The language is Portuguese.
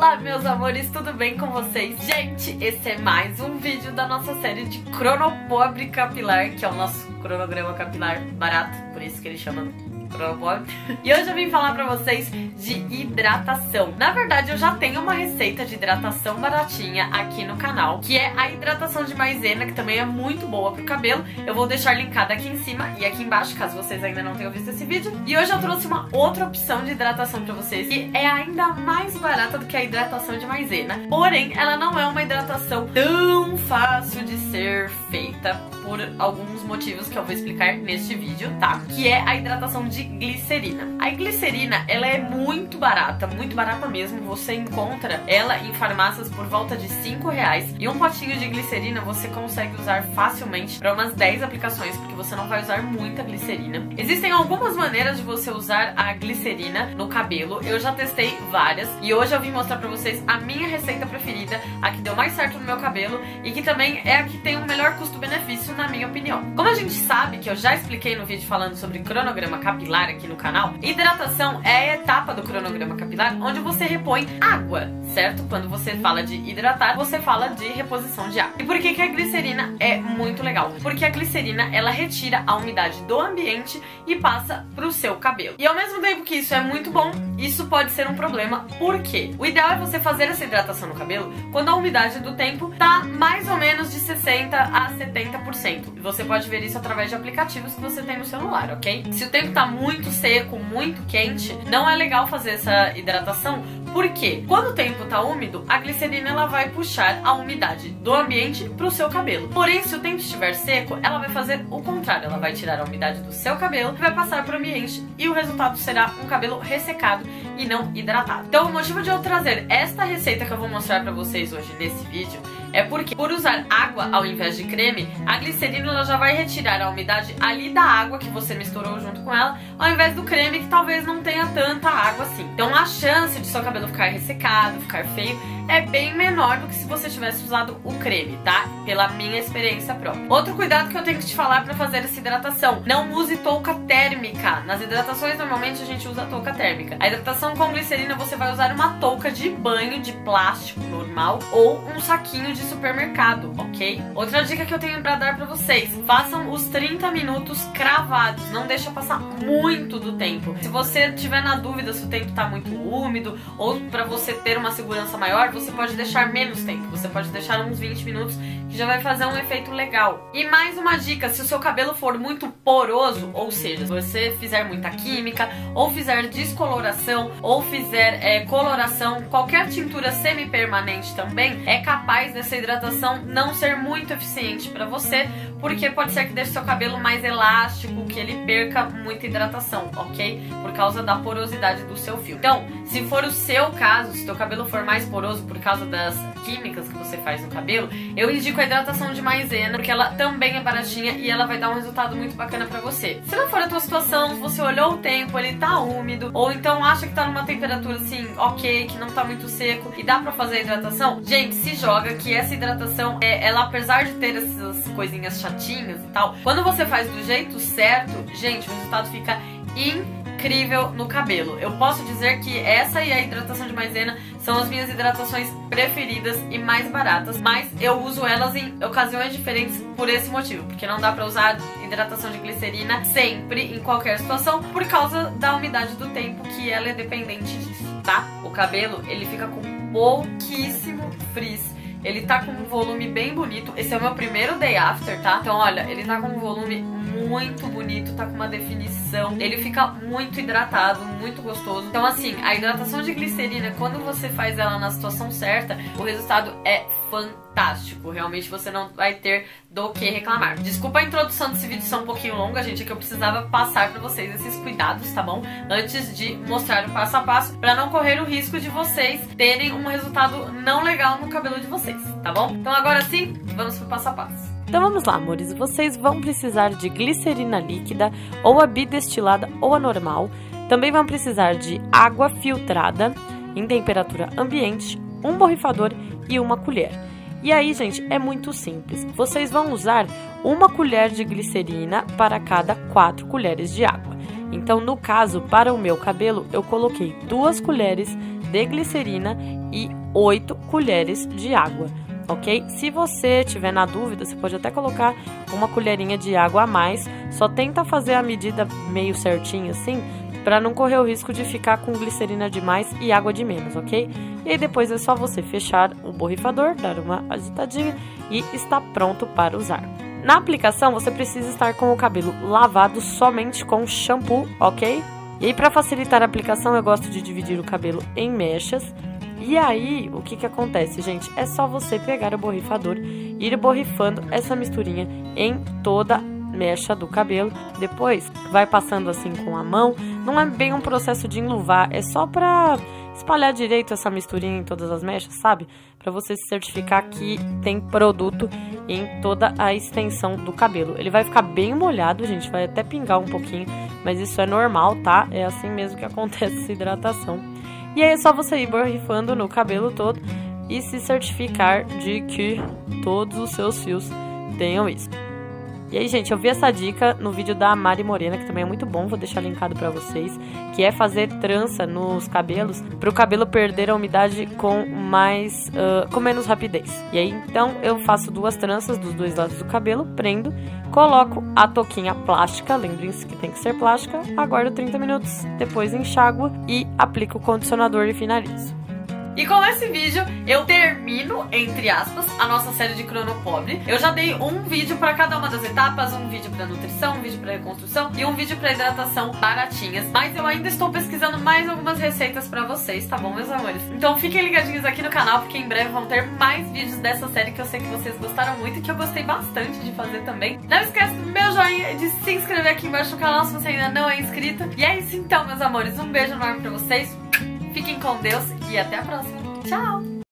Olá, meus amores, tudo bem com vocês? Gente, esse é mais um vídeo da nossa série de Cronopobre Capilar, que é o nosso cronograma capilar barato, por isso que ele chama Cronopobre. E hoje eu vim falar pra vocês de hidratação. Na verdade, eu já tenho uma receita de hidratação baratinha aqui no canal, que é a hidratação de maisena, que também é muito boa pro cabelo. Eu vou deixar linkada aqui em cima e aqui embaixo, caso vocês ainda não tenham visto esse vídeo. E hoje eu trouxe uma outra opção de hidratação pra vocês, que é ainda mais barata do que a hidratação de maisena. Porém, ela não é uma hidratação tão fácil de ser feita, por alguns motivos que eu vou explicar neste vídeo, tá? Que é a hidratação de glicerina. A glicerina, ela é muito barata mesmo. Você encontra ela em farmácias por volta de R$5. E um potinho de glicerina você consegue usar facilmente para umas 10 aplicações, porque você não vai usar muita glicerina. Existem algumas maneiras de você usar a glicerina no cabelo. Eu já testei várias e hoje eu vim mostrar pra vocês a minha receita preferida, a que deu mais certo no meu cabelo e que também é a que tem o melhor custo-benefício, na minha opinião. Como a gente sabe, que eu já expliquei no vídeo falando sobre cronograma capilar aqui no canal, hidratação é a etapa do cronograma capilar onde você repõe água, certo? Quando você fala de hidratar, você fala de reposição de água. E por que que a glicerina é muito legal? Porque a glicerina, ela retira a umidade do ambiente e passa pro seu cabelo. E ao mesmo tempo que isso é muito bom, isso pode ser um problema. Por quê? O ideal é você fazer essa hidratação no cabelo quando a umidade do tempo tá mais ou menos de 60 a 70%. E você pode ver isso através de aplicativos que você tem no celular, ok? Se o tempo tá muito seco, muito quente, não é legal fazer essa hidratação. Por quê? Quando o tempo tá úmido, a glicerina ela vai puxar a umidade do ambiente pro seu cabelo. Porém, se o tempo estiver seco, ela vai fazer o contrário. Ela vai tirar a umidade do seu cabelo e vai passar pro ambiente. E o resultado será um cabelo ressecado e não hidratado. Então, o motivo de eu trazer esta receita que eu vou mostrar pra vocês hoje nesse vídeo é porque, por usar água ao invés de creme, a glicerina ela já vai retirar a umidade ali da água que você misturou junto com ela, ao invés do creme que talvez não tenha tanta água assim. Então a chance de seu cabelo ficar ressecado, ficar feio, é bem menor do que se você tivesse usado o creme, tá? Pela minha experiência própria. Outro cuidado que eu tenho que te falar pra fazer essa hidratação: não use touca térmica. Nas hidratações, normalmente a gente usa touca térmica. A hidratação com glicerina, você vai usar uma touca de banho de plástico normal ou um saquinho de supermercado, ok? Outra dica que eu tenho pra dar pra vocês: façam os 30 minutos cravados, não deixa passar muito do tempo. Se você tiver na dúvida se o tempo tá muito úmido ou pra você ter uma segurança maior, você pode deixar menos tempo, você pode deixar uns 20 minutos, que já vai fazer um efeito legal. E mais uma dica: se o seu cabelo for muito poroso, ou seja, se você fizer muita química, ou fizer descoloração, ou fizer coloração, qualquer tintura semi-permanente também, é capaz dessa hidratação não ser muito eficiente pra você, porque pode ser que deixe seu cabelo mais elástico, que ele perca muita hidratação, ok? Por causa da porosidade do seu fio. Então, se for o seu caso, se seu cabelo for mais poroso por causa das químicas que você faz no cabelo, eu indico a hidratação de maisena, porque ela também é baratinha e ela vai dar um resultado muito bacana pra você. Se não for a tua situação, se você olhou o tempo, ele tá úmido, ou então acha que tá numa temperatura assim, ok, que não tá muito seco e dá pra fazer a hidratação, gente, se joga, que essa hidratação, ela apesar de ter essas coisinhas chatinhas e tal, quando você faz do jeito certo, gente, o resultado fica incrível no cabelo. Eu posso dizer que essa e a hidratação de maisena são as minhas hidratações preferidas e mais baratas, mas eu uso elas em ocasiões diferentes por esse motivo, porque não dá pra usar hidratação de glicerina sempre, em qualquer situação, por causa da umidade do tempo, que ela é dependente disso, tá? O cabelo, ele fica com pouquíssimo frizz. Ele tá com um volume bem bonito. Esse é o meu primeiro day after, tá? Então, olha, ele tá com um volume muito bonito, tá com uma definição. Ele fica muito hidratado, muito gostoso. Então, assim, a hidratação de glicerina, quando você faz ela na situação certa, o resultado é fantástico. Realmente você não vai ter do que reclamar. Desculpa a introdução desse vídeo ser um pouquinho longa, gente, é que eu precisava passar pra vocês esses cuidados, tá bom? Antes de mostrar o passo a passo, pra não correr o risco de vocês terem um resultado não legal no cabelo de vocês, tá bom? Então agora sim, vamos pro passo a passo. Então vamos lá, amores, vocês vão precisar de glicerina líquida, ou a bidestilada ou a normal. Também vão precisar de água filtrada em temperatura ambiente, um borrifador e uma colher. E aí, gente, é muito simples. Vocês vão usar uma colher de glicerina para cada 4 colheres de água. Então, no caso, para o meu cabelo, eu coloquei 2 colheres de glicerina e 8 colheres de água, ok? Se você tiver na dúvida, você pode até colocar uma colherinha de água a mais, só tenta fazer a medida meio certinha assim, para não correr o risco de ficar com glicerina demais e água de menos, ok? E aí depois é só você fechar o borrifador, dar uma agitadinha e está pronto para usar. Na aplicação, você precisa estar com o cabelo lavado somente com shampoo, ok? E aí, para facilitar a aplicação, eu gosto de dividir o cabelo em mechas. E aí, o que acontece, gente? É só você pegar o borrifador e ir borrifando essa misturinha em toda a mecha do cabelo. Depois, vai passando assim com a mão. Não é bem um processo de enluvar, é só pra espalhar direito essa misturinha em todas as mechas, sabe? Pra você se certificar que tem produto em toda a extensão do cabelo. Ele vai ficar bem molhado, gente, vai até pingar um pouquinho, mas isso é normal, tá? É assim mesmo que acontece essa hidratação. E aí é só você ir borrifando no cabelo todo e se certificar de que todos os seus fios tenham isso. E aí, gente, eu vi essa dica no vídeo da Mari Morena, que também é muito bom, vou deixar linkado pra vocês, que é fazer trança nos cabelos, pro cabelo perder a umidade com menos rapidez. E aí, então, eu faço 2 tranças dos 2 lados do cabelo, prendo, coloco a touquinha plástica, lembrem-se que tem que ser plástica, aguardo 30 minutos, depois enxáguo e aplico o condicionador e finalizo. E com esse vídeo eu termino, entre aspas, a nossa série de Cronopobre. Eu já dei um vídeo pra cada uma das etapas, um vídeo pra nutrição, um vídeo pra reconstrução e um vídeo pra hidratação baratinhas. Mas eu ainda estou pesquisando mais algumas receitas pra vocês, tá bom, meus amores? Então fiquem ligadinhos aqui no canal, porque em breve vão ter mais vídeos dessa série que eu sei que vocês gostaram muito e que eu gostei bastante de fazer também. Não esquece do meu joinha e de se inscrever aqui embaixo no canal se você ainda não é inscrito. E é isso então, meus amores. Um beijo enorme pra vocês. Fiquem com Deus e até a próxima. Tchau!